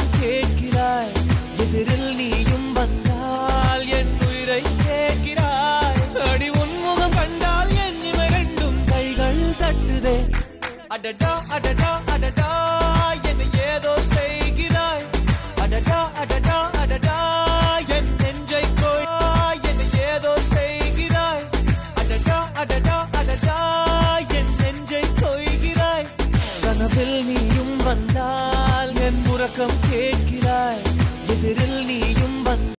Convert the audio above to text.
ஏன் கேட்கிறாய் எதிரில் நீயும் வந்தால் என் உயிரை கேட்கிறாய் அடி உன்முகம் கண்டால் என் இவை ரெண்டும் கைகள் தட்டுதே அடடா அடடா அடடா என்னை ஏதோ செய்கிறாய் அடடா அடடா அடடா